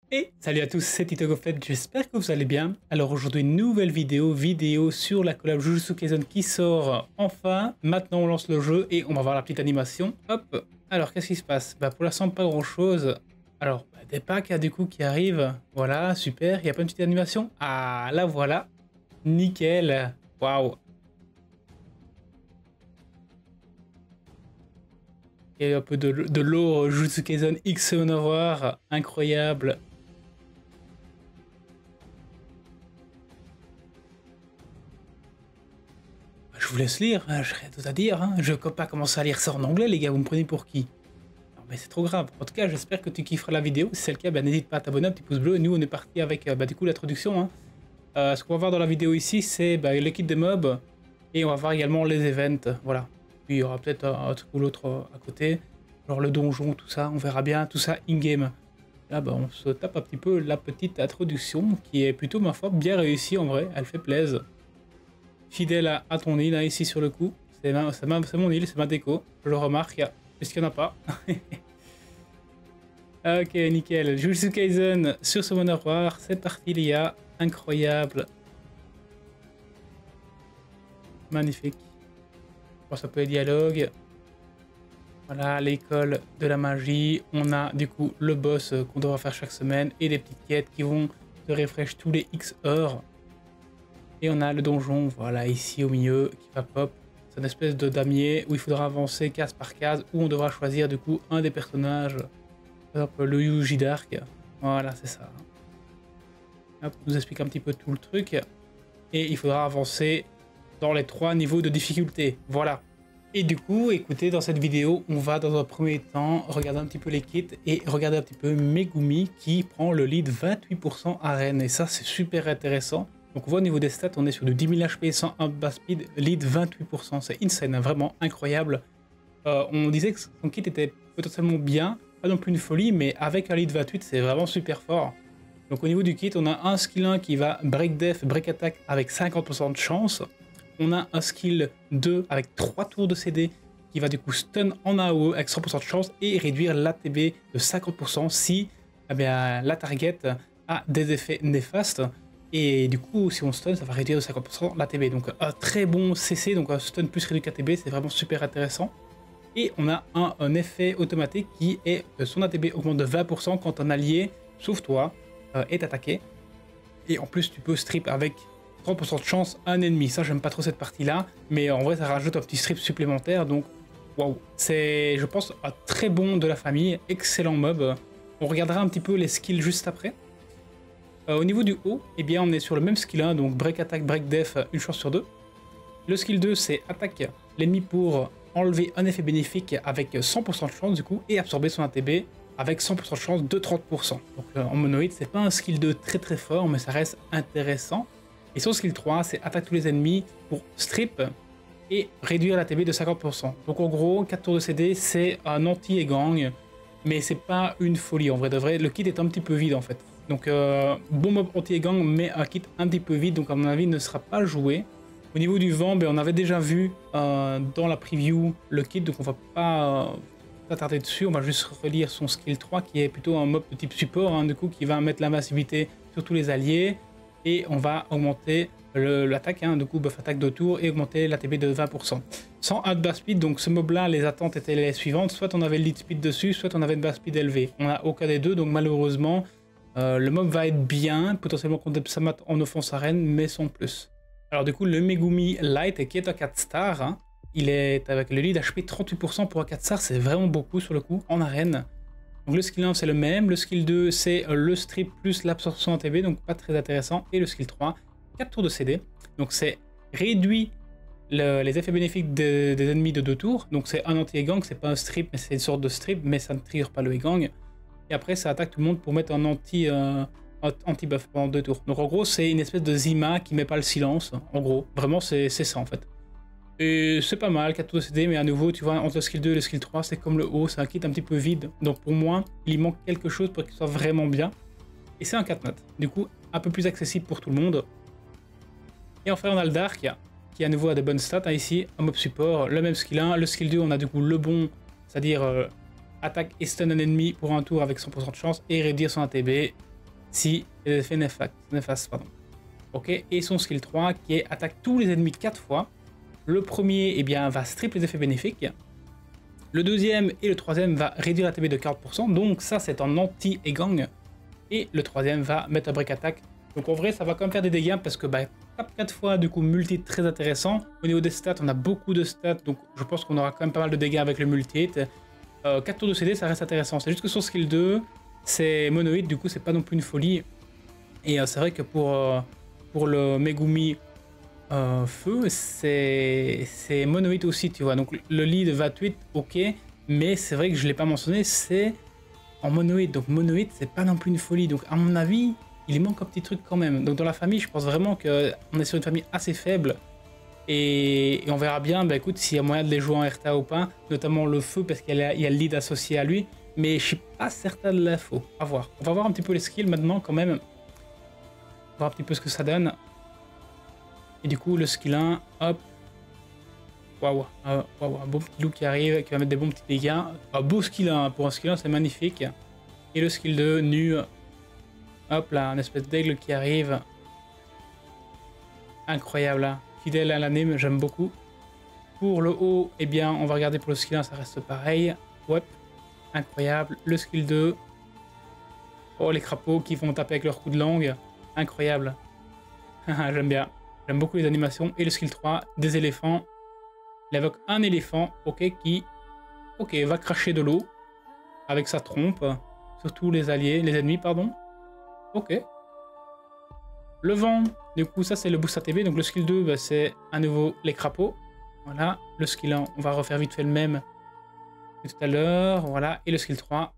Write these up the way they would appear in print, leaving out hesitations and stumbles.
Et salut à tous, c'est TitoGoFlet, j'espère que vous allez bien. Alors aujourd'hui, une nouvelle vidéo sur la collab Jujutsu Kaisen qui sort enfin. Maintenant on lance le jeu et on va voir la petite animation. Hop, alors qu'est-ce qui se passe? Pour l'instant pas grand chose. Alors des packs du coup qui arrivent, voilà, super, il n'y a pas une petite animation? Ah là voilà, nickel, waouh. Et un peu de lore Jujutsu Kaisen X War, incroyable. Je vous laisse lire, je serais tout à dire. Je ne peux pas commencer à lire ça en anglais, les gars, vous me prenez pour qui? Non, mais c'est trop grave. En tout cas, j'espère que tu kifferas la vidéo. Si c'est le cas, n'hésite pas à t'abonner, un petit pouce bleu. Et nous, on est parti avec du coup l'introduction. Ce qu'on va voir dans la vidéo ici, c'est le kit des mobs. Et on va voir également les events. Voilà. Puis il y aura peut-être un truc ou l'autre à côté. Genre le donjon, tout ça, on verra bien. Tout ça in-game. Là, on se tape un petit peu la petite introduction qui est plutôt, ma foi, bien réussie en vrai. Elle fait plaisir. Fidèle à ton île, ici sur le coup. C'est mon île, c'est ma déco. Je le remarque. Est-ce qu'il n'y en a pas? Ok, nickel. Jujutsu Kaisen sur ce War. C'est parti, les gars. Incroyable. Magnifique. Bon, ça peut être dialogue. Voilà, l'école de la magie. On a du coup le boss qu'on devra faire chaque semaine et des petites quêtes qui vont se refresh tous les X heures. Et on a le donjon, voilà, ici au milieu, qui va pop. C'est une espèce de damier où il faudra avancer case par case, où on devra choisir du coup un des personnages. Par exemple, le Yuji Dark. Voilà, c'est ça. Hop, on nous explique un petit peu tout le truc. Et il faudra avancer dans les 3 niveaux de difficulté. Voilà. Et du coup, écoutez, dans cette vidéo, on va dans un premier temps regarder un petit peu les kits et regarder un petit peu Megumi qui prend le lead 28% arène. Et ça, c'est super intéressant. Donc on voit au niveau des stats, on est sur du 10 000 HP, 101 bas speed, lead 28%, c'est insane, vraiment incroyable. On disait que son kit était potentiellement bien, pas non plus une folie, mais avec un lead 28, c'est vraiment super fort. Donc au niveau du kit, on a un skill 1 qui va break def, break attack avec 50% de chance. On a un skill 2 avec 3 tours de CD qui va du coup stun en AOE avec 100% de chance et réduire l'ATB de 50% si la target a des effets néfastes. Et du coup, si on stun, ça va réduire de 50% l'ATB. Donc un très bon CC, donc un stun plus réduit ATB, c'est vraiment super intéressant. Et on a un effet automatique qui est son ATB augmente de 20% quand un allié, sauf toi, est attaqué. Et en plus, tu peux strip avec 30% de chance un ennemi. Ça, j'aime pas trop cette partie-là, mais en vrai, ça rajoute un petit strip supplémentaire. Donc, waouh, c'est, je pense, un très bon de la famille, excellent mob. On regardera un petit peu les skills juste après. Au niveau du haut, eh bien, on est sur le même skill 1, donc break attack, break def, une chance sur 2. Le skill 2, c'est attaque l'ennemi pour enlever un effet bénéfique avec 100% de chance du coup, et absorber son ATB avec 100% de chance de 30%. Donc en monoïde, c'est pas un skill 2 très fort, mais ça reste intéressant. Et son skill 3, c'est attaque tous les ennemis pour strip et réduire l'ATB de 50%. Donc en gros, 4 tours de CD, c'est un anti-gang, mais c'est pas une folie en vrai de vrai. Le kit est un petit peu vide en fait. Donc bon mob anti-gang, mais un kit un petit peu vide, donc à mon avis ne sera pas joué. Au niveau du vent, on avait déjà vu dans la preview le kit, donc on va pas s'attarder dessus. On va juste relire son skill 3 qui est plutôt un mob de type support, du coup qui va mettre l'invincibilité sur tous les alliés. Et on va augmenter l'attaque, du coup buff attaque de tour et augmenter l'ATB de 20%. Sans un bas speed, donc ce mob là, les attentes étaient les suivantes, soit on avait le lead speed dessus, soit on avait une bas speed élevée. On n'a aucun des deux, donc malheureusement le mob va être bien, potentiellement contre Psamat en offense arène, mais sans plus. Alors du coup le Megumi Light qui est un 4 star, il est avec le lead HP 38% pour un 4 star, c'est vraiment beaucoup sur le coup en arène. Donc le skill 1 c'est le même, le skill 2 c'est le strip plus l'absorption ATB, donc pas très intéressant, et le skill 3, 4 tours de CD, donc c'est réduit les effets bénéfiques des ennemis de 2 tours, donc c'est un anti-gang, c'est pas un strip, mais c'est une sorte de strip, mais ça ne trigger pas le gang. Et après ça attaque tout le monde pour mettre un anti-buff pendant 2 tours. Donc en gros c'est une espèce de Zima qui met pas le silence, en gros, vraiment c'est ça en fait. Et c'est pas mal, 4 tours de CD, mais à nouveau, tu vois, entre le skill 2 et le skill 3, c'est comme le haut, c'est un kit un petit peu vide. Donc pour moi, il manque quelque chose pour qu'il soit vraiment bien. Et c'est un 4 notes, du coup, un peu plus accessible pour tout le monde. Et enfin, on a le Dark, qui à nouveau a des bonnes stats, ici, un mob support, le même skill 1. Le skill 2, on a du coup le bon, c'est-à-dire attaque et stun un ennemi pour un tour avec 100% de chance, et réduire son ATB. si les effets néfastes, pardon. Ok, et son skill 3 qui est attaque tous les ennemis 4 fois. Le premier, eh bien, va strip les effets bénéfiques. Le deuxième et le troisième va réduire la TB de 40%, donc ça c'est en anti-égang. Et le troisième va mettre un break attack. Donc en vrai ça va quand même faire des dégâts parce que tape 4 fois du coup multi très intéressant. Au niveau des stats on a beaucoup de stats, donc je pense qu'on aura quand même pas mal de dégâts avec le multi-hit. 4 tours de CD ça reste intéressant, c'est juste que son skill 2 c'est mono-hit, du coup c'est pas non plus une folie. Et c'est vrai que pour le Megumi feu, c'est mono-hit aussi, tu vois. Donc le lead 28, ok, mais c'est vrai que je l'ai pas mentionné, c'est en mono-hit. Donc mono-hit, c'est pas non plus une folie. Donc à mon avis, il manque un petit truc quand même. Donc dans la famille, je pense vraiment qu'on est sur une famille assez faible. Et on verra bien, écoute, s'il y a moyen de les jouer en RTA ou pas, notamment le feu, parce qu'il y a le lead associé à lui. Mais je suis pas certain de l'info. À voir. On va voir un petit peu les skills maintenant quand même. Voir un petit peu ce que ça donne. Et du coup, le skill 1, hop. Waouh, un beau petit loup qui arrive, qui va mettre des bons petits dégâts. Un beau skill 1, pour un skill 1, c'est magnifique. Et le skill 2, nu. Hop là, un espèce d'aigle qui arrive. Incroyable, là. Fidèle à l'anime, j'aime beaucoup. Pour le haut, eh bien, on va regarder pour le skill 1, ça reste pareil. Ouais, incroyable. Le skill 2. Oh, les crapauds qui vont taper avec leur coup de langue. Incroyable. J'aime bien. J'aime beaucoup les animations. Et le skill 3, des éléphants. Il évoque un éléphant, ok, qui va cracher de l'eau avec sa trompe. Surtout les ennemis, pardon. Ok. Le vent, du coup, ça c'est le boost ATB. Donc le skill 2, c'est à nouveau les crapauds. Voilà. Le skill 1, on va refaire vite fait le même que tout à l'heure. Voilà. Et le skill 3.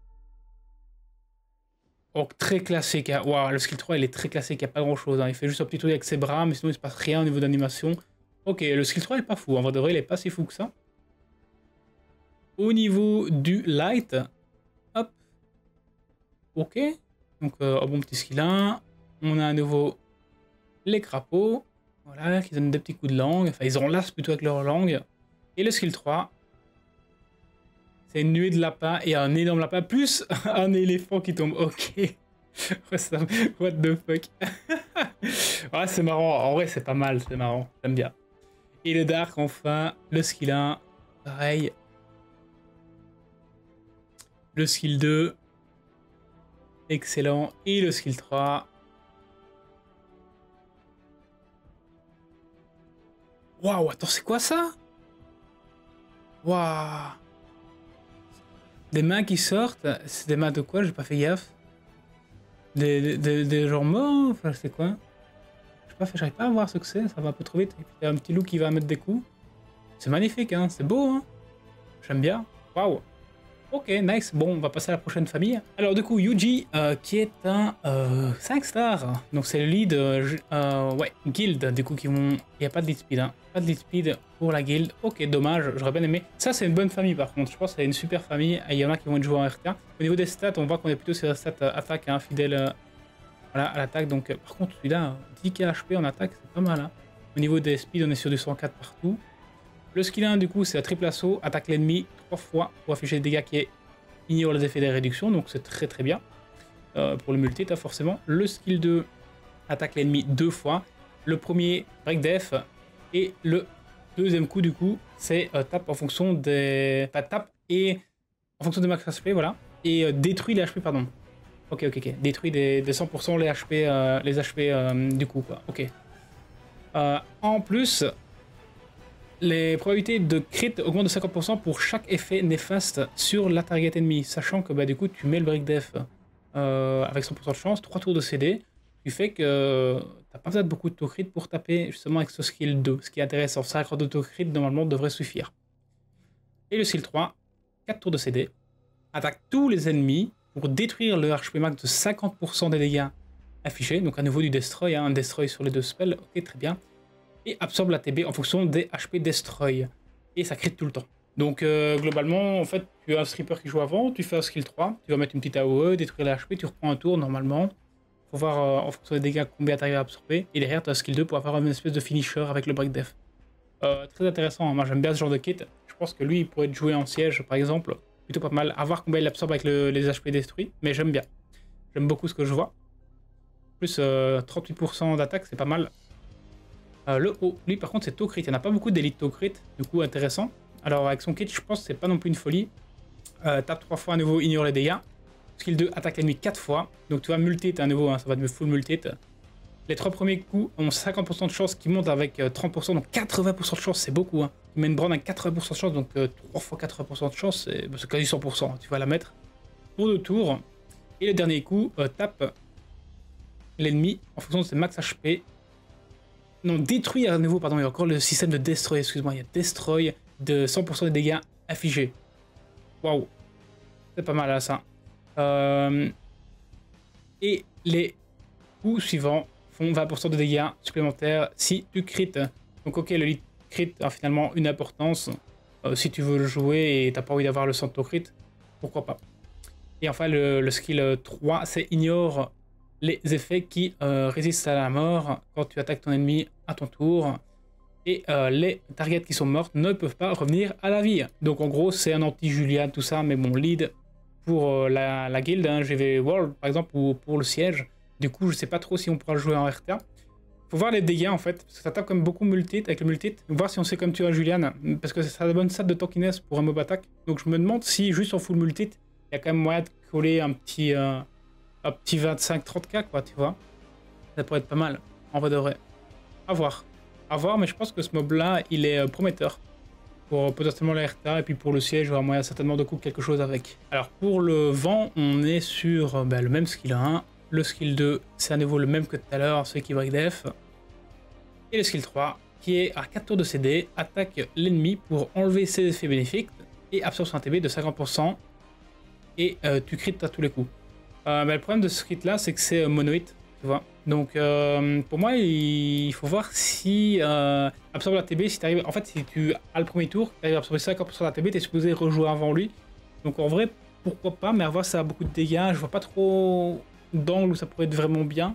Oh, très classique. Hein. Wow, le skill 3, il est très classique. Il n'y a pas grand chose. Hein. Il fait juste un petit truc avec ses bras, mais sinon il ne se passe rien au niveau d'animation. Ok, le skill 3 est pas fou. En vrai de vrai, il est pas si fou que ça. Au niveau du light, hop. Ok. Donc, un bon petit skill 1. On a à nouveau les crapauds. Voilà, qui donnent des petits coups de langue. Enfin, ils enlacent plutôt avec leur langue. Et le skill 3. C'est une nuée de lapins et un énorme lapin, plus un éléphant qui tombe. Ok. What the fuck. Ouais, c'est marrant. En vrai, c'est pas mal. C'est marrant. J'aime bien. Et le dark, enfin. Le skill 1. Pareil. Le skill 2. Excellent. Et le skill 3. Waouh, attends, c'est quoi ça? Waouh. Des mains qui sortent. C'est des mains de quoi? J'ai pas fait gaffe. Des gens morts? Enfin, c'est quoi? J'arrive pas à voir ce que c'est. Ça va un peu trop vite. Et puis, il y a un petit loup qui va mettre des coups. C'est magnifique, hein. C'est beau, hein. J'aime bien. Waouh. Ok, nice. Bon, on va passer à la prochaine famille. Alors du coup, Yuji, qui est un 5 stars. Donc c'est le lead, ouais, guild, du coup, qui vont... Il n'y a pas de lead speed, hein. Pas de lead speed pour la guild. Ok, dommage, j'aurais bien aimé. Ça, c'est une bonne famille, par contre. Je pense que c'est une super famille. Il y en a qui vont être joués en RK. Au niveau des stats, on voit qu'on est plutôt sur les stats attaque, hein, fidèle voilà, à l'attaque. Donc, par contre, celui-là, 10k HP en attaque, c'est pas mal, hein. Au niveau des speeds, on est sur du 104 partout. Le skill 1, du coup, c'est un triple assaut, attaque l'ennemi 3 fois pour afficher des dégâts qui ignore les effets des réductions, donc c'est très très bien. Pour le multi, forcément. Le skill 2, attaque l'ennemi 2 fois. Le premier, break def. Et le deuxième coup, du coup, c'est tape en fonction des... Enfin, tape et en fonction des max HP, voilà. Et détruit les HP, pardon. Ok. Détruit des 100% les HP, du coup, quoi. Ok. En plus... Les probabilités de crit augmentent de 50% pour chaque effet néfaste sur la target ennemie, sachant que du coup tu mets le break def avec 100% de chance, 3 tours de CD, tu fais que t'as pas besoin de beaucoup de taux crit pour taper justement avec ce skill 2, ce qui est intéressant, 50 de taux crit normalement devrait suffire. Et le skill 3, 4 tours de CD, attaque tous les ennemis pour détruire le HP max de 50% des dégâts affichés, donc à nouveau du destroy, hein, un destroy sur les deux spells, ok très bien. Et absorbe la TB en fonction des HP Destroy. Et ça crit tout le temps. Donc globalement, en fait, tu as un stripper qui joue avant, tu fais un skill 3, tu vas mettre une petite AOE, détruire les HP, tu reprends un tour normalement. Faut voir en fonction des dégâts combien tu arrives à absorber. Et derrière, tu as un skill 2 pour avoir une espèce de finisher avec le break def. Très intéressant, hein. Moi j'aime bien ce genre de kit. Je pense que lui, il pourrait être joué en siège par exemple. Plutôt pas mal. À voir combien il absorbe avec les HP détruits. Mais j'aime bien. J'aime beaucoup ce que je vois. plus 38% d'attaque, c'est pas mal. Le haut, lui par contre c'est taux crit, il n'y en a pas beaucoup d'élite taux crit, du coup intéressant. Alors avec son kit je pense que c'est pas non plus une folie. Tape 3 fois à nouveau, ignore les dégâts. Skill 2, attaque l'ennemi 4 fois. Donc tu vois, multihit à nouveau, hein, ça va te full multihit. Les 3 premiers coups ont 50% de chance qui montent avec 30%, donc 80% de chance, c'est beaucoup. Hein. Il met une brand à 80% de chance, donc 3 fois 80% de chance, c'est quasi 100%, tu vas la mettre. Pour 2 tours. Et le dernier coup, tape l'ennemi en fonction de ses max HP. Non, détruit à nouveau, pardon, il y a encore le système de destroy, excuse-moi, il y a destroy de 100% des dégâts affligés. Waouh, c'est pas mal là ça. Et les coups suivants font 20% de dégâts supplémentaires si tu crit. Donc ok, le lead crit a finalement une importance. Si tu veux le jouer et t'as pas envie d'avoir le centre crit, pourquoi pas. Et enfin le skill 3, c'est ignore les effets qui résistent à la mort quand tu attaques ton ennemi à ton tour. Et les targets qui sont mortes ne peuvent pas revenir à la vie. Donc en gros c'est un anti-Julian tout ça, mais bon, lead pour la guilde, hein, GV World par exemple, ou pour le siège. Du coup je sais pas trop si on pourra le jouer en RTA. Faut voir les dégâts en fait, parce que ça tape comme beaucoup multihit avec le multihit. Voir si on sait comme tu as Julian, parce que ça a de bonne stat de tankiness pour un mob attack. Donc je me demande si juste en full multihit, il y a quand même moyen de coller un petit 25-30k quoi, tu vois. Ça pourrait être pas mal, en vrai de vrai. À voir. À voir, mais je pense que ce mob là, il est prometteur. Pour potentiellement la RTA, et puis pour le siège, il y aura moyen certainement de couper quelque chose avec. Alors pour le vent, on est sur le même skill 1. Le skill 2, c'est à nouveau le même que tout à l'heure, celui qui break def. Et le skill 3, qui est à 4 tours de CD, attaque l'ennemi pour enlever ses effets bénéfiques et absorbe un TB de 50%. Et tu crit à tous les coups. Mais le problème de ce kit là, c'est que c'est monoïde, tu vois. Donc pour moi, il faut voir si absorbe la TB, si tu arrives. En fait, si tu as le premier tour, tu arrives à absorber 50% de la TB, tu es supposé rejouer avant lui. Donc en vrai, pourquoi pas, mais à voir, ça a beaucoup de dégâts. Je vois pas trop d'angle où ça pourrait être vraiment bien.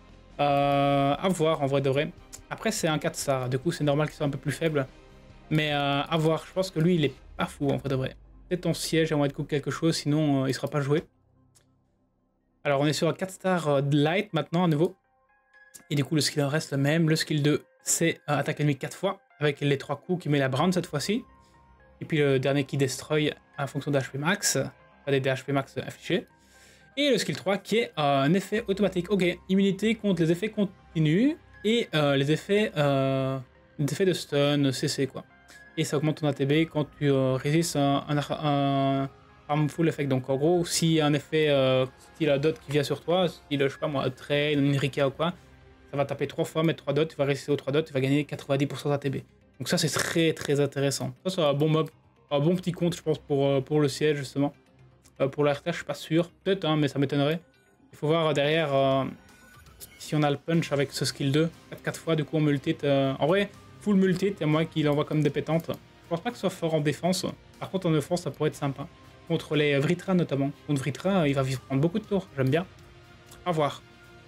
À voir en vrai de vrai. Après, c'est un 4 star, du coup, c'est normal qu'il soit un peu plus faible. Mais à voir, je pense que lui, il est pas fou en vrai de vrai. Peut-être en siège, à moins de couper quelque chose, sinon il sera pas joué. Alors on est sur un 4 star de light maintenant à nouveau. Et du coup le skill reste le même. Le skill 2 c'est attaque l'ennemi 4 fois avec les 3 coups qui met la brand cette fois-ci. Et puis le dernier qui destroy en fonction d'HP max, pas des HP max affichés. Et le skill 3 qui est un effet automatique. Ok, immunité contre les effets continus et les effets de stun, CC quoi. Et ça augmente ton ATB quand tu résistes un harmful effect. Donc en gros, s'il y a un effet style à dot qui vient sur toi, style je sais pas moi, Train, une Rika ou quoi, ça va taper 3 fois, mettre 3 dots, tu vas résister aux 3 dots, tu vas gagner 90% d'ATB. Donc ça c'est très très intéressant. Ça c'est un bon mob, un bon petit compte je pense pour le siège justement. Pour la RTA je suis pas sûr, peut-être hein, mais ça m'étonnerait. Il faut voir derrière si on a le punch avec ce skill 2, 4 fois du coup on multihit. En vrai, full multihit, il y a moyen qu'il envoie comme des pétantes. Je pense pas que ce soit fort en défense, par contre en défense ça pourrait être sympa. Contre les Vritra notamment. Contre Vritra, il va vivre prendre beaucoup de tours, j'aime bien. À voir.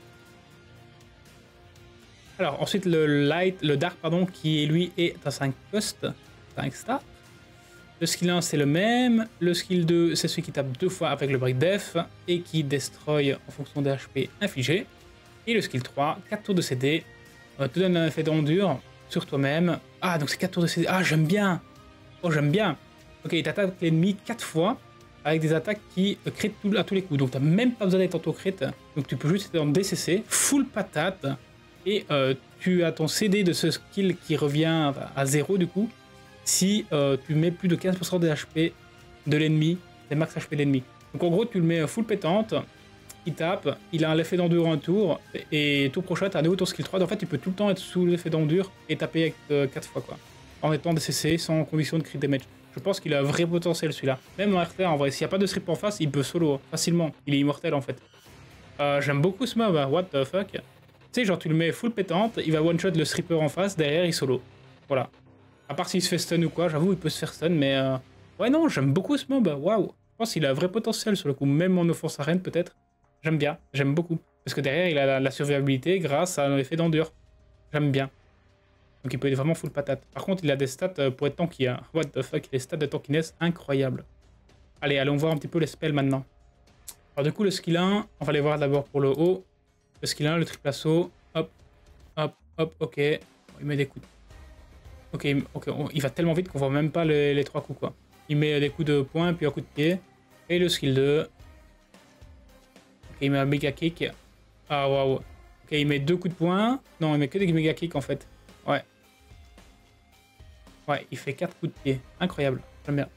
Alors ensuite le Dark pardon, qui lui est à 5 cost, 5 stats. Le skill 1 c'est le même, le skill 2 c'est celui qui tape 2 fois avec le break def et qui destroy en fonction des HP infligés. Et le skill 3, 4 tours de CD, te donne un effet d'endure sur toi-même. Ah donc c'est 4 tours de CD, ah j'aime bien. Oh j'aime bien. Ok, il t'attaque l'ennemi 4 fois avec des attaques qui crit à tous les coups. Donc t'as même pas besoin d'être auto-crit. Donc tu peux juste être en DCC, full patate. Et tu as ton CD de ce skill qui revient à 0 du coup. Si tu mets plus de 15% des HP de l'ennemi, des max HP de l'ennemi. Donc en gros tu le mets full pétante, il tape, il a l'effet d'endure un tour, et tour prochain tu as à nouveau ton skill 3. Donc en fait tu peux tout le temps être sous l'effet d'endure et taper avec 4 fois quoi. En étant DCC sans condition de crit damage. Je pense qu'il a un vrai potentiel celui-là. Même en RTA en vrai, s'il n'y a pas de strip en face, il peut solo facilement. Il est immortel en fait. J'aime beaucoup ce mob, what the fuck. Tu sais, genre tu le mets full pétante, il va one-shot le stripper en face, derrière il solo. Voilà. À part s'il se fait stun ou quoi, j'avoue il peut se faire stun, mais ouais non, j'aime beaucoup ce mob, waouh. Je pense qu'il a un vrai potentiel sur le coup, même en offense arène peut-être. J'aime bien, j'aime beaucoup. Parce que derrière il a la survivabilité grâce à l'effet d'endure. J'aime bien. Donc il peut être vraiment full patate. Par contre il a des stats pour être tanky, hein. What the fuck, il a des stats de tankiness incroyables. Allez, allons voir un petit peu les spells maintenant. Alors du coup le skill 1, on va les voir d'abord pour le haut. Le skill 1, le triple assaut. Hop, hop, hop, ok. Il met des coups. Ok, il va tellement vite qu'on voit même pas les 3 coups, quoi. Il met des coups de poing, puis un coup de pied. Et le skill 2. Ok, il met un méga kick. Ah, waouh. Ok, il met 2 coups de poing. Non, il met que des méga kicks, en fait. Ouais. Ouais, il fait 4 coups de pied. Incroyable. J'aime bien.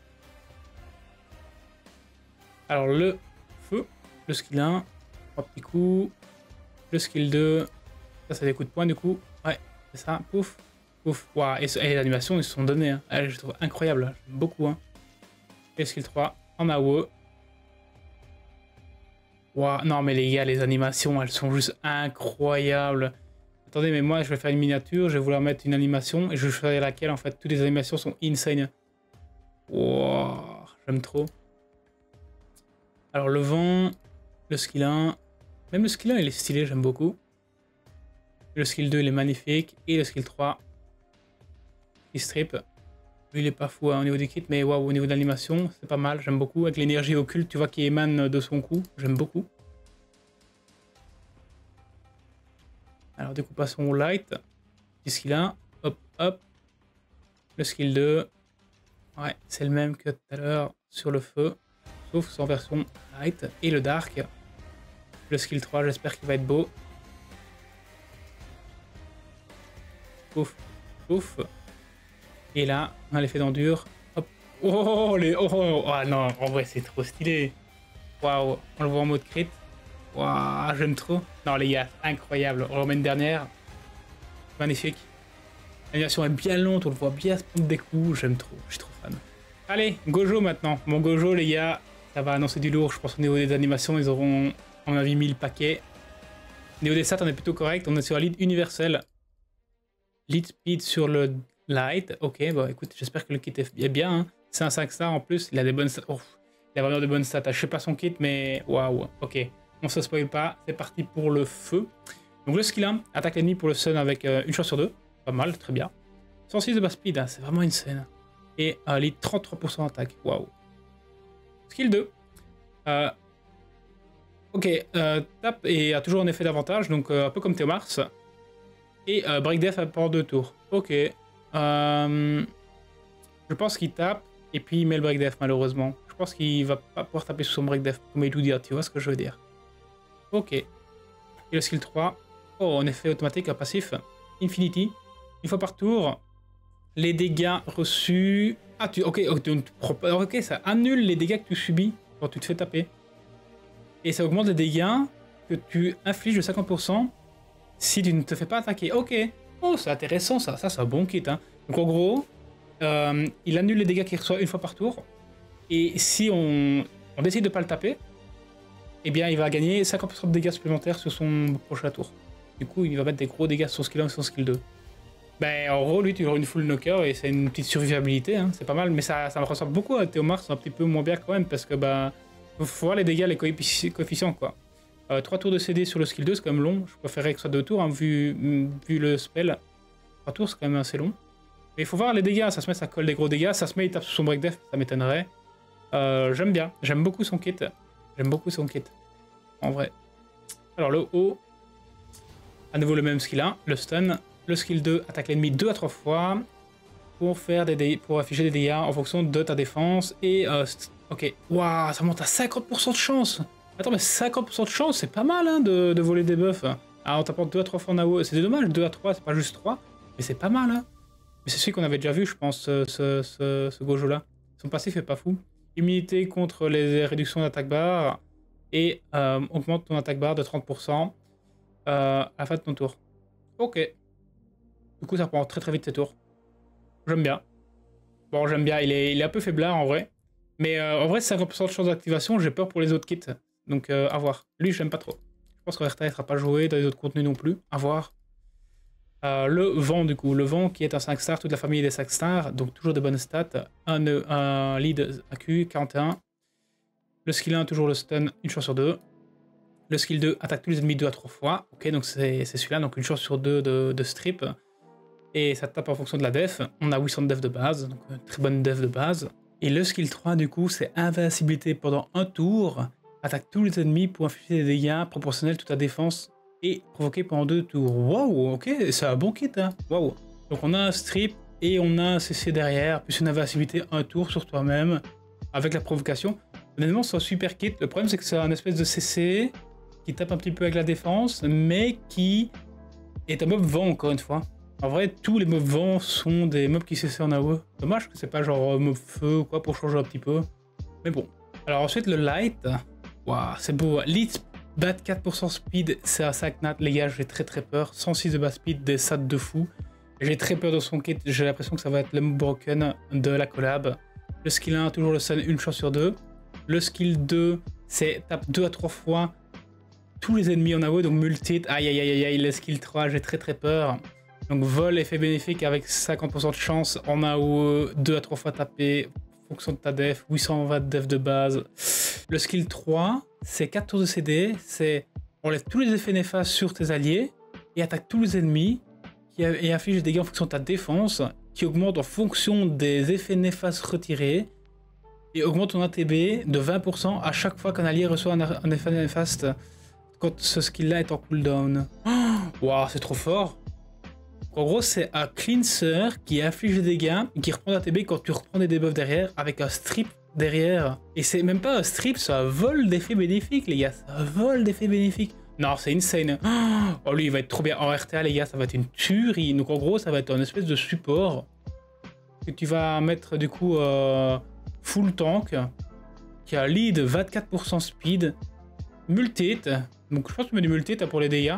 Alors, le feu. Le skill 1. 3 petits coups. Le skill 2. Ça, c'est des coups de poing, du coup. Ouais, c'est ça. Pouf. Ouf, wow. Et les animations, ils se sont donnés. Hein. Je trouve incroyable. J'aime beaucoup. Hein. Et skill 3 en AOE. Wow. Non, mais les gars, les animations, elles sont juste incroyables. Attendez, mais moi, je vais faire une miniature. Je vais vouloir mettre une animation. Et je vais choisir laquelle, en fait. Toutes les animations sont insane. Wow. J'aime trop. Alors, le vent. Le skill 1. Même le skill 1, il est stylé. J'aime beaucoup. Le skill 2, il est magnifique. Et le skill 3. Il strip. Lui, il est pas fou hein, au niveau des kits, mais waouh, au niveau de l'animation, c'est pas mal, j'aime beaucoup. Avec l'énergie occulte, tu vois, qui émane de son cou, j'aime beaucoup. Alors, du coup, passons au light. Petit skill 1, hop, hop. Le skill 2, ouais, c'est le même que tout à l'heure sur le feu, sauf son version light. Et le dark. Le skill 3, j'espère qu'il va être beau. Ouf, ouf. Et là, on a l'effet d'endure. Hop. Oh, oh non, en vrai, c'est trop stylé. Waouh, on le voit en mode crit. Waouh, j'aime trop. Non, les gars, incroyable. On le remet une dernière. Magnifique. L'animation est bien lente, on le voit bien se prendre des coups. J'aime trop, je suis trop fan. Allez, Gojo maintenant. Mon Gojo, les gars, ça va annoncer du lourd. Je pense au niveau des animations, ils auront, à mon avis, 1000 paquets. Au niveau des stats, on est plutôt correct. On est sur la lead universelle. Lead speed sur le light, ok, bah écoute, j'espère que le kit est bien. Hein. C'est un 5 star en plus, il a des bonnes stats. Oh, il a vraiment de bonnes stats. Je sais pas son kit, mais waouh, ok. On se spoil pas, c'est parti pour le feu. Donc le skill 1, attaque l'ennemi pour le stun avec une chance sur 2. Pas mal, très bien. 106 de base speed, hein, c'est vraiment insane. Et lead 33% d'attaque, waouh. Skill 2. Ok, tape et a toujours un effet d'avantage, donc un peu comme Théomars. Et break def pendant 2 tours. Ok. Je pense qu'il tape et puis il met le break def malheureusement. Je pense qu'il va pas pouvoir taper sur son break def comme il dire, tu vois ce que je veux dire. Ok. Et le skill 3. Oh, en effet automatique, un passif. Infinity. Une fois par tour. Les dégâts reçus. Ah, ok, ça annule les dégâts que tu subis quand tu te fais taper. Et ça augmente les dégâts que tu infliges de 50% si tu ne te fais pas attaquer. Ok. Oh, c'est intéressant ça. Ça, c'est un bon kit. Hein. Donc en gros, il annule les dégâts qu'il reçoit une fois par tour. Et si on décide de ne pas le taper, eh bien il va gagner 50% de dégâts supplémentaires sur son prochain tour. Du coup, il va mettre des gros dégâts sur son skill 1 et son skill 2. Ben, en gros, lui, tu auras une full knocker et c'est une petite survivabilité. Hein. C'est pas mal, mais ça me ressemble beaucoup à Théomars, c'est un petit peu moins bien quand même parce que bah, faut voir les dégâts, les coefficients quoi. 3 tours de CD sur le skill 2, c'est quand même long. Je préférerais que ce soit 2 tours, hein, vu le spell. 3 tours, c'est quand même assez long. Mais il faut voir les dégâts. Ça se met, ça colle des gros dégâts. Ça se met, il tape sur son break def, ça m'étonnerait. J'aime bien. J'aime beaucoup son kit. J'aime beaucoup son kit. En vrai. Alors, le haut. À nouveau le même skill 1, le stun. Le skill 2, attaque l'ennemi 2 à 3 fois. Pour afficher des dégâts en fonction de ta défense. Et, ok. Waouh, ça monte à 50% de chance. Attends, mais 50% de chance, c'est pas mal hein, de voler des buffs. Ah, on t'apporte 2 à 3 fois en AOE. C'est dommage, 2 à 3, c'est pas juste 3. Mais c'est pas mal. Hein. Mais c'est celui qu'on avait déjà vu, je pense, ce Gojo-là. Son passif est pas fou. Immunité contre les réductions d'attaque barre. Et augmente ton attaque barre de 30% à la fin de ton tour. Ok. Du coup, ça prend très très vite ses tours. J'aime bien. Bon, j'aime bien. Il est un peu faiblard en vrai. Mais en vrai, 50% de chance d'activation, j'ai peur pour les autres kits. Donc, à voir. Lui, j'aime pas trop. Je pense que RTA ne sera pas joué dans les autres contenus non plus. À voir. Le vent, du coup. Le vent qui est un 5 stars, toute la famille des 5 stars. Donc, toujours de bonnes stats. Un lead AQ, 41. Le skill 1, toujours le stun, une chance sur 2. Le skill 2, attaque tous les ennemis 2 à 3 fois. Ok, donc c'est celui-là. Donc, une chance sur 2 de strip. Et ça tape en fonction de la def. On a 800 de def de base. Donc, très bonne def de base. Et le skill 3, du coup, c'est invincibilité pendant un tour. Attaque tous les ennemis pour infliger des dégâts proportionnels à toute ta défense et provoquer pendant 2 tours. Waouh, ok, c'est un bon kit, hein. Waouh. Donc on a un strip et on a un CC derrière, plus une invincibilité 1 tour sur toi-même avec la provocation. Honnêtement, c'est un super kit. Le problème, c'est que c'est un espèce de CC qui tape un petit peu avec la défense, mais qui est un mob vent, encore une fois. En vrai, tous les mobs vent sont des mobs qui CC en AOE. Dommage que c'est pas genre mob feu ou quoi pour changer un petit peu. Mais bon. Alors ensuite, le light. Waouh, c'est beau. Lead bat 4% speed, c'est un sac nat. Les gars, j'ai très peur. 106 de bas speed, des sats de fou. J'ai très peur de son kit. J'ai l'impression que ça va être le broken de la collab. Le skill 1, toujours le stun, une chance sur 2. Le skill 2, c'est tape 2 à 3 fois tous les ennemis en AOE, donc multi. Aïe aïe aïe aïe, le skill 3, j'ai très peur. Donc vol, effet bénéfique avec 50% de chance en AOE, 2 à 3 fois tapé, fonction de ta def, 820 de def de base. Le skill 3, c'est 4 tours de CD, c'est enlève tous les effets néfastes sur tes alliés et attaque tous les ennemis et affiche des dégâts en fonction de ta défense qui augmente en fonction des effets néfastes retirés et augmente ton ATB de 20% à chaque fois qu'un allié reçoit un effet néfaste quand ce skill-là est en cooldown. Waouh, c'est trop fort! En gros, c'est un cleanser qui inflige des dégâts et qui reprend l'ATB quand tu reprends des debuffs derrière avec un strip derrière. Et c'est même pas un strip, c'est un vol d'effets bénéfiques, les gars. C'est un vol d'effets bénéfiques. Non, c'est insane. Oh, lui, il va être trop bien en RTA, les gars. Ça va être une tuerie. Donc, en gros, ça va être un espèce de support que tu vas mettre du coup full tank qui a lead 24% speed, multi-hit. Donc, je pense que tu mets du multi-hit pour les dégâts.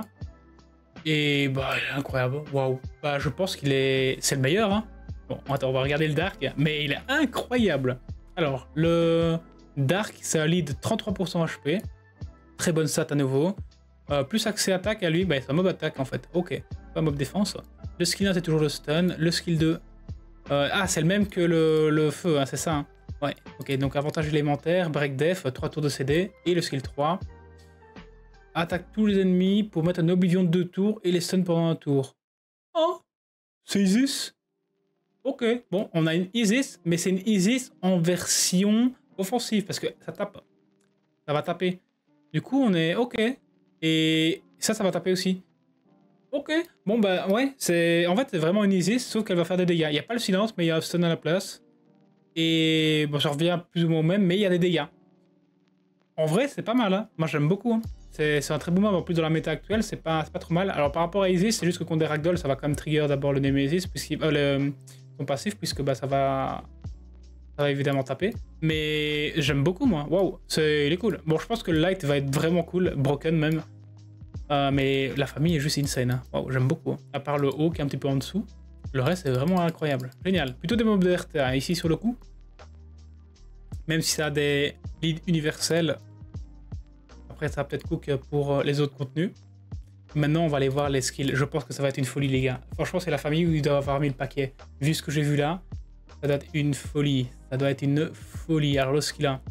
Et bah, il est incroyable, waouh. Bah, je pense qu'il est... C'est le meilleur, hein. Bon, attends, on va regarder le Dark, mais il est incroyable. Alors, le Dark, c'est un lead 33% HP. Très bonne stat à nouveau. Plus accès attaque à lui, bah, c'est un mob attaque en fait. Ok, pas mob défense. Le skill 1, c'est toujours le stun. Le skill 2... ah, c'est le même que le feu, hein, c'est ça, hein. Ouais, ok, donc avantage élémentaire, break def, 3 tours de CD. Et le skill 3... Attaque tous les ennemis pour mettre un oblivion de 2 tours et les stun pendant un tour. Oh, c'est Isis. Ok, bon, on a une Isis, mais c'est une Isis en version offensive parce que ça tape. Ça va taper. Du coup, on est ok. Et ça va taper aussi. Ok, bon bah ouais, c'est en fait c'est vraiment une Isis, sauf qu'elle va faire des dégâts. Il n'y a pas le silence, mais il y a un stun à la place. Et bon, ça revient plus ou moins au même, mais il y a des dégâts. En vrai, c'est pas mal, hein. Moi j'aime beaucoup, hein. C'est un très bon mob, en plus dans la méta actuelle, c'est pas trop mal. Alors par rapport à Isis, c'est juste que contre des ragdoll, ça va quand même trigger d'abord le Nemesis, son passif, puisque bah, ça va évidemment taper. Mais j'aime beaucoup moi, waouh, il est cool. Bon, je pense que le light va être vraiment cool, broken même. Mais la famille est juste insane, hein. Waouh, j'aime beaucoup, hein. À part le haut qui est un petit peu en dessous, le reste est vraiment incroyable. Génial, plutôt des mobs de RTA ici sur le coup. Même si ça a des leads universels. Après, ça va peut-être cook pour les autres contenus. Maintenant, on va aller voir les skills. Je pense que ça va être une folie, les gars. Franchement, c'est la famille où ils doivent avoir mis le paquet. Vu ce que j'ai vu là, ça doit être une folie. Ça doit être une folie. Alors, le skill 1.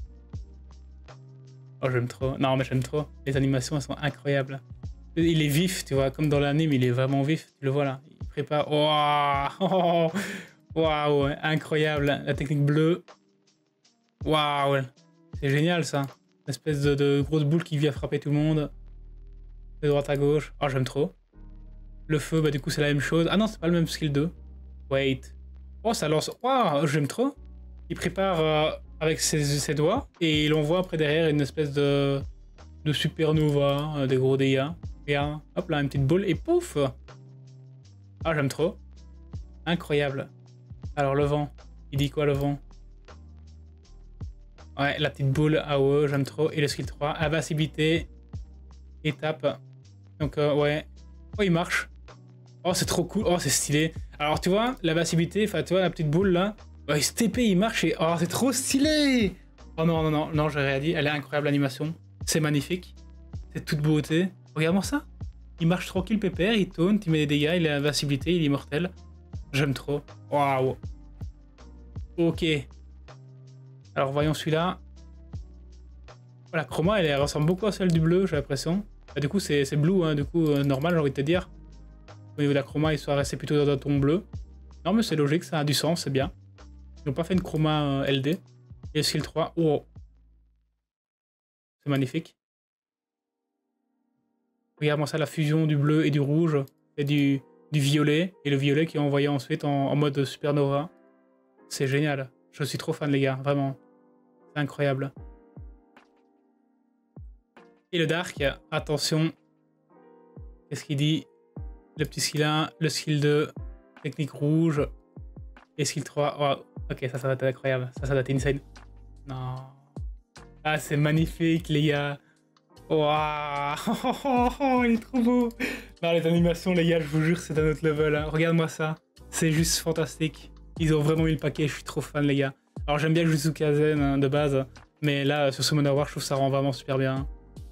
Oh, j'aime trop. Non, mais j'aime trop. Les animations, elles sont incroyables. Il est vif, tu vois. Comme dans l'anime, il est vraiment vif. Tu le vois là. Il prépare. Waouh! Waouh! Incroyable. La technique bleue. Waouh! C'est génial, ça. Une espèce de grosse boule qui vient frapper tout le monde. De droite à gauche. Oh, j'aime trop. Le feu, bah du coup, c'est la même chose. Ah non, c'est pas le même skill 2. Wait. Oh, ça lance. Waouh, j'aime trop. Il prépare avec ses doigts. Et il envoie après derrière une espèce de supernova, des gros dégâts. Et hop là, une petite boule. Et pouf! Ah, j'aime trop. Incroyable. Alors, le vent. Il dit quoi, le vent? Ouais, la petite boule AOE, j'aime trop. Et le skill 3, invincibilité, étape. Donc, ouais. Oh, il marche. Oh, c'est trop cool. Oh, c'est stylé. Alors, tu vois, l'invincibilité, enfin, tu vois, la petite boule là. Oh, il se TP, il marche et. Oh, c'est trop stylé. Oh non, non, non, non, j'ai rien dit. Elle est incroyable, l'animation. C'est magnifique. C'est toute beauté. Regarde-moi ça. Il marche tranquille, pépère, il taunt, il met des dégâts, il a l'invincibilité, il est immortel. J'aime trop. Waouh. Ok. Alors voyons celui-là. La chroma, elle ressemble beaucoup à celle du bleu, j'ai l'impression. Bah, du coup, c'est blue, hein, du coup, normal, j'ai envie de te dire. Au niveau de la chroma, il soit resté plutôt dans un ton bleu. Non, mais c'est logique, ça a du sens, c'est bien. Ils n'ont pas fait une chroma LD. Et skill 3, oh. C'est magnifique. Regarde-moi ça, la fusion du bleu et du rouge et du violet. Et le violet qui est envoyé ensuite en mode supernova. C'est génial. Je suis trop fan, les gars, vraiment. C'est incroyable. Et le dark, attention. Qu'est-ce qu'il dit? Le petit skill 1, le skill 2, technique rouge. Et skill 3. Oh, ok, ça va être incroyable. Ça va être insane. Non. Ah, c'est magnifique, les gars. Waouh. Oh, il est trop beau. Non, les animations, les gars, je vous jure, c'est un autre level. Hein. Regarde-moi ça. C'est juste fantastique. Ils ont vraiment eu le paquet. Je suis trop fan, les gars. Alors, j'aime bien Jujutsu Kaisen hein, de base. Mais là, sur Summoner War, je trouve que ça rend vraiment super bien.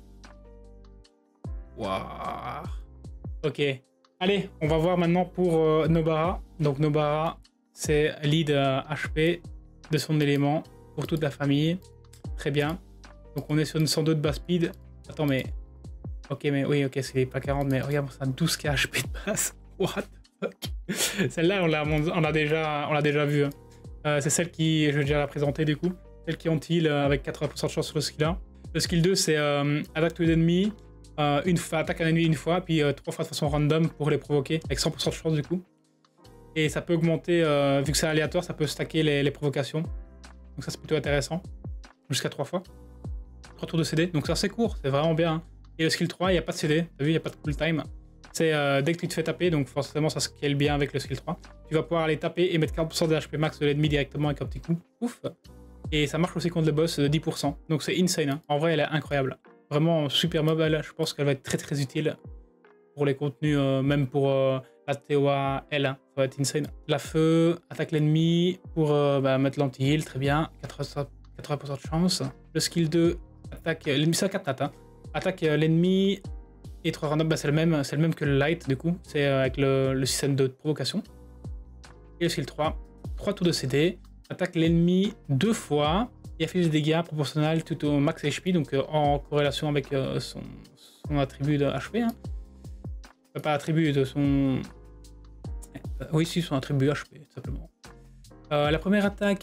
Waouh. Ok. Allez, on va voir maintenant pour Nobara. Donc, Nobara, c'est lead HP de son élément pour toute la famille. Très bien. Donc, on est sur une 102 de base speed. Attends, mais... Ok, mais oui, ok, c'est pas 40, mais regarde, ça a 12k HP de base. What the fuck. Celle-là, on l'a déjà vue. Hein. C'est celle qui, je vais déjà la présenter du coup. Celle qui ont-il avec 80% de chance sur le skill 1. Le skill 2, c'est attaque tous les ennemis. Une fois, attaque un ennemi une fois, puis 3 fois de façon random pour les provoquer, avec 100% de chance du coup. Et ça peut augmenter, vu que c'est aléatoire, ça peut stacker les provocations. Donc ça, c'est plutôt intéressant. Jusqu'à 3 fois. 3 tours de CD, donc ça c'est court, c'est vraiment bien. Hein. Et le skill 3, il n'y a pas de CD, t'as vu, il n'y a pas de cooltime. C'est dès que tu te fais taper, donc forcément ça scale bien avec le skill 3. Tu vas pouvoir aller taper et mettre 40% de HP max de l'ennemi directement avec un petit coup. Ouf. Et ça marche aussi contre le boss de 10%. Donc c'est insane, hein. En vrai elle est incroyable. Vraiment super mobile, je pense qu'elle va être très utile pour les contenus, même pour la TOA L, hein. Ça va être insane. La feu, attaque l'ennemi pour mettre l'anti-heal, très bien, 80% de chance. Le skill 2, attaque l'ennemi, c'est 4 nat, hein. Attaque l'ennemi et 3 random, c'est le même que le light du coup, c'est avec le système de provocation. Et le skill 3, 3 tours de CD, attaque l'ennemi 2 fois et affiche des dégâts proportionnels tout au max HP, donc en corrélation avec son attribut de HP. Hein. Pas attribut de son... oui, si, son attribut HP, tout simplement. La première attaque,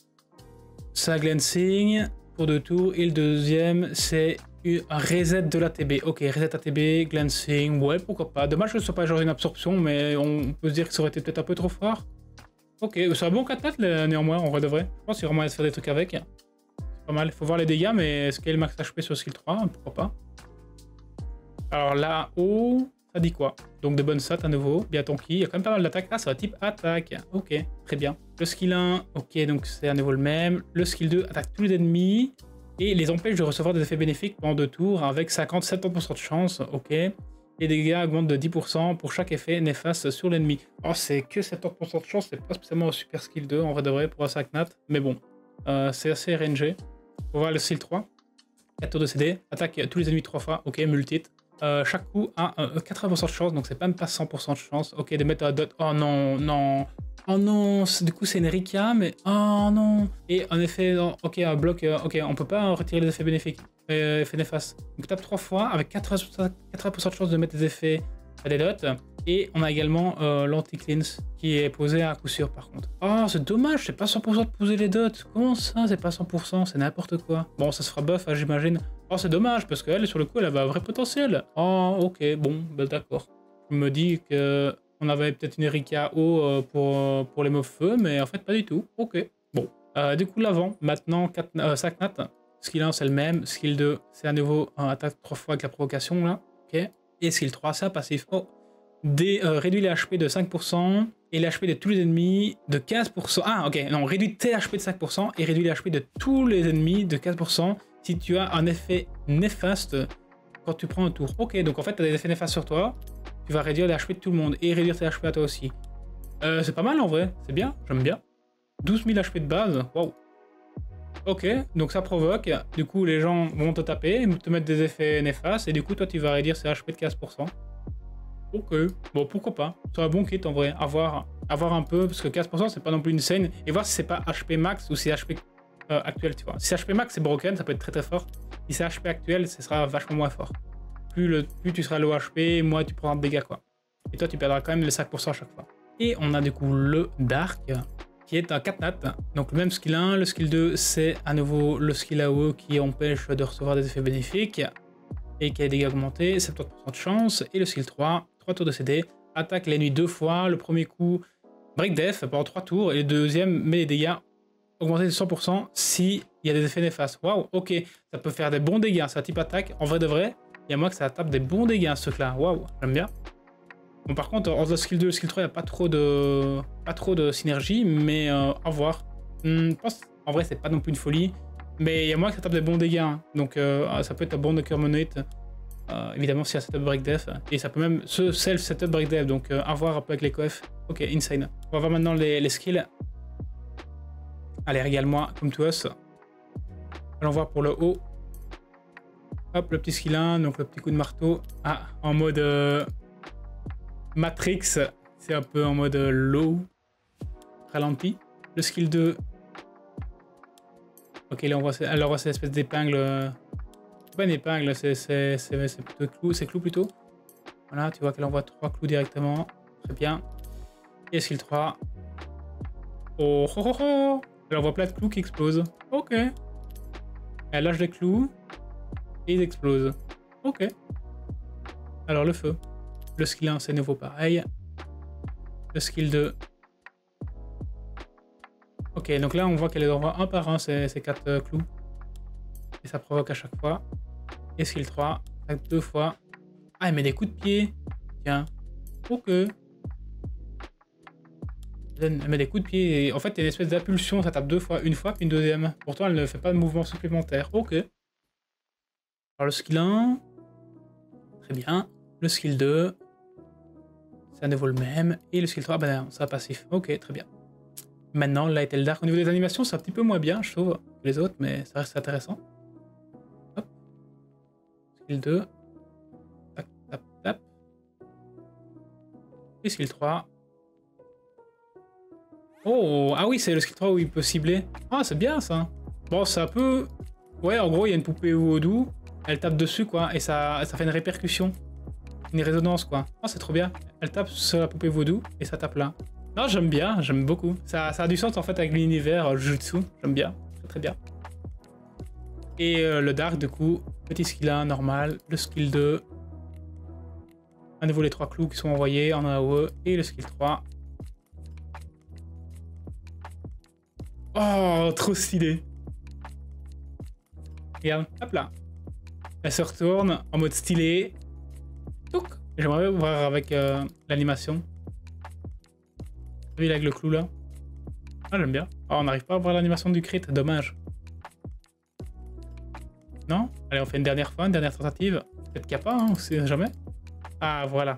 c'est Glancing pour 2 tours, et le deuxième, c'est un reset de l'ATB. Ok, reset ATB, Glancing, ouais, pourquoi pas. Dommage que ce soit pas genre une absorption, mais on peut se dire que ça aurait été peut-être un peu trop fort. Ok, c'est un bon 4 nat néanmoins, en vrai de vrai. Je pense qu'il y a vraiment à se faire des trucs avec. C'est pas mal, il faut voir les dégâts, mais scale max HP sur skill 3, pourquoi pas. Alors là-haut, ça dit quoi? Donc de bonnes stats à nouveau, bien ton ki, il y a quand même pas mal d'attaques. Ah, ça va type attaque, ok, très bien. Le skill 1, ok, donc c'est à nouveau le même. Le skill 2, attaque tous les ennemis et les empêche de recevoir des effets bénéfiques pendant 2 tours avec 50-70% de chance, ok. Les dégâts augmentent de 10% pour chaque effet néfaste sur l'ennemi. Oh, c'est que 70% de chance, c'est pas spécialement un super skill 2 en vrai de vrai pour un 5 nat, mais bon, c'est assez rangé. On va voir le skill 3, 4 tours de CD, attaque tous les ennemis 3 fois, ok, multihit. Chaque coup a 80% de chance, donc c'est même pas 100% de chance. Ok, de mettre un dot. Oh non, non. Oh non, du coup c'est une Rika, mais oh non. Et en effet, ok, un bloc. Ok, on peut pas retirer les effets bénéfiques, effets néfastes. Donc tape 3 fois avec 80% de chance de mettre des effets à des dots. Et on a également l'anti-cleanse qui est posé à coup sûr par contre. Oh, c'est dommage, c'est pas 100% de poser les dots. Comment ça, c'est pas 100%, c'est n'importe quoi. Bon, ça se fera buff, hein, j'imagine. Oh, c'est dommage parce qu'elle, sur le coup, elle avait un vrai potentiel. Oh, ok, bon, bah, d'accord. Je me dis que on avait peut-être une Erika haut pour les mobs feu, mais en fait, pas du tout. Ok, bon. Du coup, l'avant, maintenant, 5 nat. Skill 1, c'est le même. Skill 2, c'est à nouveau un attaque 3 fois avec la provocation, là. Ok. Et skill 3, c'est un passif. Oh. Réduit les HP de 5% et les HP de tous les ennemis de 15%. Ah, ok, non, réduit tes HP de 5% et réduit les HP de tous les ennemis de 15% si tu as un effet néfaste quand tu prends un tour. Ok, donc en fait, tu as des effets néfastes sur toi, tu vas réduire les HP de tout le monde et réduire tes HP à toi aussi. C'est pas mal en vrai, c'est bien, j'aime bien. 12 000 HP de base, waouh. Ok, donc ça provoque, du coup les gens vont te taper, te mettre des effets néfastes et du coup toi tu vas réduire ces HP de 15%. Ok, bon pourquoi pas, c'est un bon kit en vrai, à voir un peu, parce que 15% c'est pas non plus une scène, et voir si c'est pas HP max ou si c'est HP actuel, tu vois. Si c'est HP max c'est broken, ça peut être très fort, si c'est HP actuel, ce sera vachement moins fort. Plus tu seras low HP, moins tu prendras de dégâts quoi. Et toi tu perdras quand même les 5% à chaque fois. Et on a du coup le Dark, qui est un 4 nat, donc le même skill 1, le skill 2 c'est à nouveau le skill AOE qui empêche de recevoir des effets bénéfiques. et qui a des dégâts augmentés, 70% de chance. Et le skill 3, 3 tours de CD, attaque l'ennemi 2 fois, le premier coup break def pendant 3 tours, et le deuxième met les dégâts augmentés de 100% s'il y a des effets néfastes. Waouh, ok, ça peut faire des bons dégâts, c'est un type attaque. En vrai de vrai, il y a moi que ça tape des bons dégâts ce truc-là. Waouh, j'aime bien. Bon, par contre, entre le skill 2 et le skill 3, il n'y a pas trop de synergie, mais à voir. Je pense, en vrai, c'est pas non plus une folie, mais il y a moins que ça tape des bons dégâts. Hein. Donc, ça peut être un bon Knocker Monolith, évidemment, s'il y a setup break def, et ça peut même se self setup break def, donc à voir un peu avec les coefs. Ok, insane. On va voir maintenant les skills. Allez, régale-moi, comme to us. Allons voir pour le haut. Hop, le petit skill 1, donc le petit coup de marteau. Ah, en mode. Matrix, c'est un peu en mode low, ralenti. Le skill 2. Ok, là on voit cette espèce d'épingle. C'est pas une épingle, c'est plutôt clou, c'est clou plutôt. Voilà, tu vois qu'elle envoie 3 clous directement. Très bien. Et skill 3. Oh, oh, oh, oh. Elle envoie plein de clous qui explosent. Ok. Elle lâche des clous. Et ils explosent. Ok. Alors le feu. Le skill 1, c'est nouveau pareil. Le skill 2. Ok, donc là, on voit qu'elle les envoie un par un, ces 4 clous. Et ça provoque à chaque fois. Et skill 3, 2 fois. Ah, elle met des coups de pied. Tiens. Ok. Elle met des coups de pied. Et en fait, il y a une espèce d'impulsion. Ça tape 2 fois, une fois, puis une deuxième. Pourtant, elle ne fait pas de mouvement supplémentaire. Ok. Alors, le skill 1. Très bien. Le skill 2. C'est à nouveau le même. Et le skill 3, ben, ça passif. Ok, très bien. Maintenant, Light et le Dark. Au niveau des animations, c'est un petit peu moins bien, je trouve, que les autres, mais ça reste intéressant. Hop. Skill 2. Tac, tap, tap. Et skill 3. Oh, ah oui, c'est le skill 3 où il peut cibler. Ah, c'est bien ça. Bon, c'est un peu... Ouais, en gros, il y a une poupée vaudou. Elle tape dessus, quoi, et ça fait une répercussion. Une résonance, quoi. Oh, c'est trop bien. Elle tape sur la poupée vaudou, et ça tape là. Non, j'aime bien, j'aime beaucoup. Ça a du sens, en fait, avec l'univers Jujutsu. J'aime bien, très très bien. Et le Dark, du coup, petit skill 1, normal. Le skill 2. À nouveau, les 3 clous qui sont envoyés en AOE. Et le skill 3. Oh, trop stylé. Regarde, hop là. Elle se retourne en mode stylé. J'aimerais voir avec l'animation. Lui, avec le clou là. Ah, j'aime bien. Oh, on n'arrive pas à voir l'animation du crit, dommage. Non? Allez, on fait une dernière fois, une dernière tentative. Peut-être qu'il n'y a pas, hein, on sait jamais. Ah, voilà.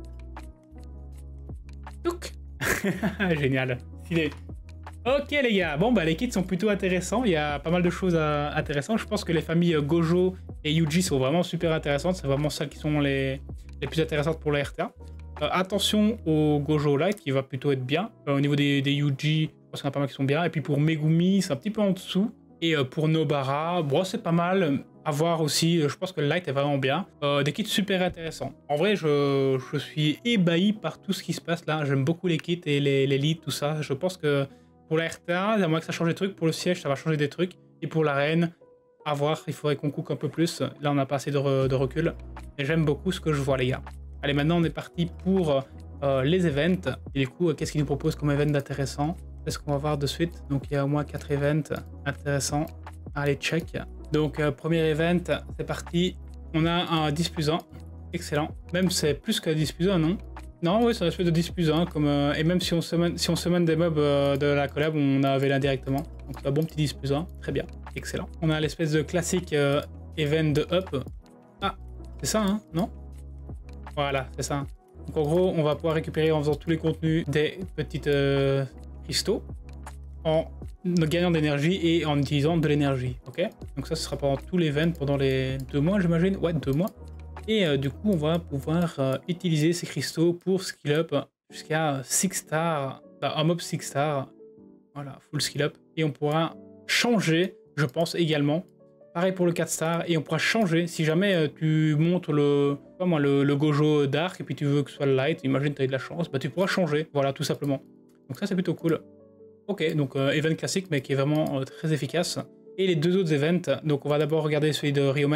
Touc. Génial. Stylé. Ok les gars, bon bah les kits sont plutôt intéressants, il y a pas mal de choses intéressantes. Je pense que les familles Gojo et Yuji sont vraiment super intéressantes, c'est vraiment celles qui sont les plus intéressantes pour la RTA. Attention au Gojo Light qui va plutôt être bien. Au niveau des Yuji, je pense qu'il y en a pas mal qui sont bien. Et puis pour Megumi, c'est un petit peu en dessous. Et pour Nobara, bon c'est pas mal. À voir aussi, je pense que le Light est vraiment bien. Des kits super intéressants. En vrai, je suis ébahi par tout ce qui se passe là. J'aime beaucoup les kits et les leads, tout ça. Je pense que pour la RTA, à moins que ça change des trucs. Pour le siège, ça va changer des trucs. Et pour l'arène, à voir, il faudrait qu'on cook un peu plus. Là, on n'a pas assez de recul. Et j'aime beaucoup ce que je vois, les gars. Allez, maintenant, on est parti pour les events. Et du coup, qu'est-ce qu'ils nous proposent comme event d'intéressant? C'est ce qu'on va voir de suite. Donc, il y a au moins 4 events intéressants. Allez, check. Donc, premier event, c'est parti. On a un 10+1. Excellent. Même, c'est plus que 10+1, non? Non, oui, c'est un espèce de 10+1, comme, et même si on summon des mobs de la collab, on a Velen directement. Donc un bon petit 10+1, très bien, excellent. On a l'espèce de classique event de up. Ah, c'est ça, hein, non? Voilà, c'est ça. Donc en gros, on va pouvoir récupérer en faisant tous les contenus des petites cristaux, en gagnant d'énergie et en utilisant de l'énergie, ok? Donc ça, ce sera pendant tout l'event, pendant les 2 mois, j'imagine. Ouais, 2 mois. Et du coup, on va pouvoir utiliser ces cristaux pour skill up jusqu'à 6 stars, un mob 6 stars. Voilà, full skill up. Et on pourra changer, je pense également. Pareil pour le 4 stars. Et on pourra changer si jamais tu montes le Gojo Dark et puis tu veux que ce soit le Light. Imagine tu as eu de la chance, bah, tu pourras changer. Voilà, tout simplement. Donc ça, c'est plutôt cool. Ok, donc event classique, mais qui est vraiment très efficace. Et les 2 autres events, donc on va d'abord regarder celui de Ryomen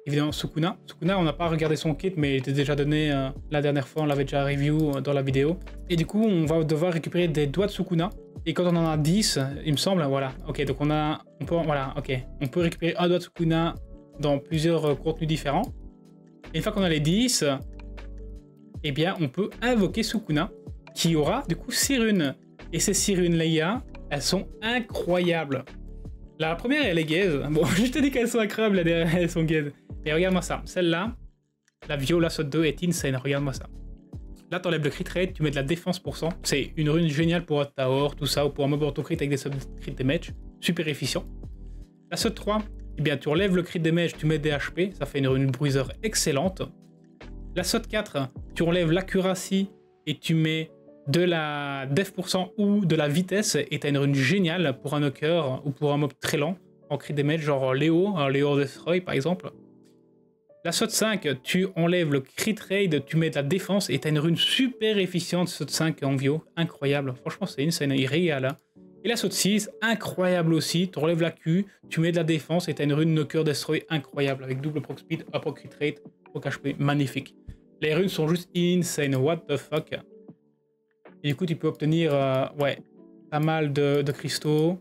évidemment Sukuna. Sukuna, on n'a pas regardé son kit, mais il était déjà donné la dernière fois, on l'avait déjà review dans la vidéo. Et du coup, on va devoir récupérer des doigts de Sukuna. Et quand on en a 10, il me semble, voilà. Ok, donc on peut récupérer un doigt de Sukuna dans plusieurs contenus différents. Et une fois qu'on a les 10, eh bien, on peut invoquer Sukuna, qui aura du coup 6 runes. Et ces 6 runes, les gars, elles sont incroyables. La première, elle est gaze. Bon, je te dis qu'elles sont incroyables, la dernière, elles sont gaze. Mais regarde-moi ça. Celle-là, la Viola Sot 2 est insane. Regarde-moi ça. Là, tu enlèves le crit rate, tu mets de la défense % C'est une rune géniale pour Tower, tout ça, ou pour un mob auto-crit avec des sub-crit damage. Super efficient. La Sot 3, eh bien, tu enlèves le crit damage, tu mets des HP. Ça fait une rune bruiser excellente. La Sot 4, tu enlèves l'accuracy et tu mets de la def % ou de la vitesse et t'as une rune géniale pour un knocker ou pour un mob très lent en crit damage, genre Léo Destroy par exemple. La Sot 5, tu enlèves le crit raid, tu mets de la défense et t'as une rune super efficiente Sot 5 en Vio, incroyable. Franchement, c'est insane, il régale. Hein. Et la Sot 6, incroyable aussi, tu enlèves la Q, tu mets de la défense et t'as une rune knocker Destroy incroyable avec double proc speed, up crit rate, proc HP, magnifique. Les runes sont juste insane, what the fuck. Et du coup, tu peux obtenir pas mal de cristaux.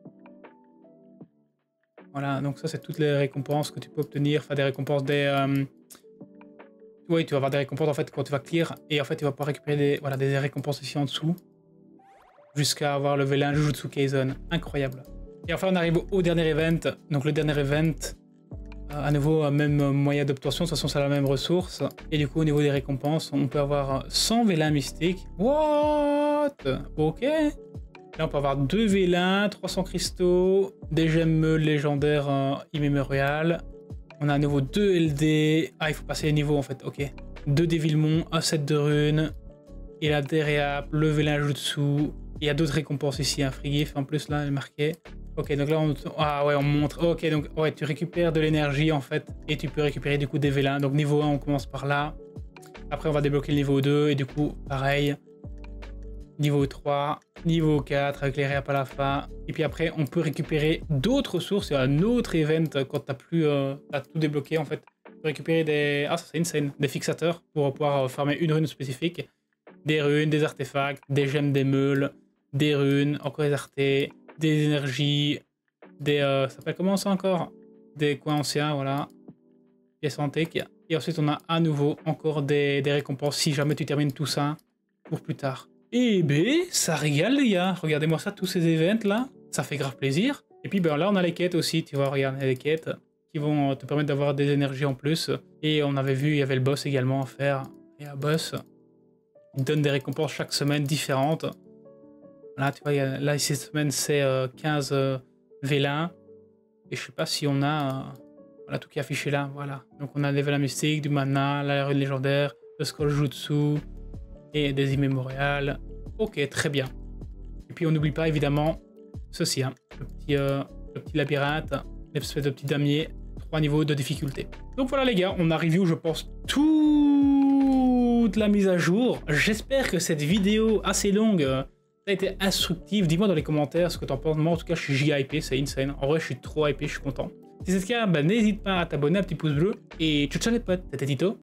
Voilà, donc ça, c'est toutes les récompenses que tu peux obtenir. Enfin, des récompenses Oui, tu vas avoir des récompenses en fait quand tu vas clear. Et en fait, tu vas pouvoir récupérer des récompenses ici en dessous. Jusqu'à avoir level 1 Jujutsu Kaisen. Incroyable. Et enfin, on arrive au dernier event. Donc, le dernier event, à nouveau, même moyen d'obtention. De toute façon, c'est la même ressource. Et du coup, au niveau des récompenses, on peut avoir 100 vélins mystiques. What? Ok. Là, on peut avoir 2 vélins, 300 cristaux, des gemmes légendaires immémoriales. On a à nouveau 2 LD. Ah, il faut passer les niveaux en fait. Ok. 2 Dévilmons, un set de runes. Et la Dereap, le vélin Jutsu. Il y a d'autres récompenses ici, un free gift en plus là, elle est marquée. Ok, donc là on montre. Ok, donc ouais, tu récupères de l'énergie en fait et tu peux récupérer du coup des vélins. Donc niveau 1, on commence par là. Après, on va débloquer le niveau 2 et du coup, pareil. Niveau 3, niveau 4 avec les réaps à la fin. Et puis après, on peut récupérer d'autres ressources. Il y a un autre event quand tu as plus t'as tout débloqué en fait. Tu peux récupérer des. Ah, ça c'est insane. Des fixateurs pour pouvoir farmer une rune spécifique. Des runes, des artefacts, des gemmes, des meules, des runes, encore des artés, des énergies, des. Ça s'appelle comment ça encore? Des coins anciens, voilà. Pièces antiques. Et ensuite, on a à nouveau encore des récompenses si jamais tu termines tout ça pour plus tard. Et ben, ça régale les gars. Regardez-moi ça, tous ces events là. Ça fait grave plaisir. Et puis ben là, on a les quêtes aussi. Tu vois, regarde, les quêtes qui vont te permettre d'avoir des énergies en plus. Et on avait vu, il y avait le boss également à faire. Et un boss, il donne des récompenses chaque semaine différentes. Là, tu vois, là, cette semaine, c'est 15 vélins. Et je sais pas si on a... voilà, tout qui est affiché là, voilà. Donc on a des vélins mystiques, du mana, la rune légendaire, le scroll jutsu et des immémoriales. Ok, très bien. Et puis on n'oublie pas évidemment ceci, hein, le petit labyrinthe, l'espèce de petit damier, 3 niveaux de difficulté. Donc voilà les gars, on a review je pense toute la mise à jour. J'espère que cette vidéo assez longue a été instructive. Dis-moi dans les commentaires ce que t'en penses. Moi en tout cas je suis giga hypé, c'est insane. En vrai je suis trop hypé, je suis content. Si c'est le cas, bah, n'hésite pas à t'abonner, un petit pouce bleu. Et ciao ciao les potes, c'était Tito.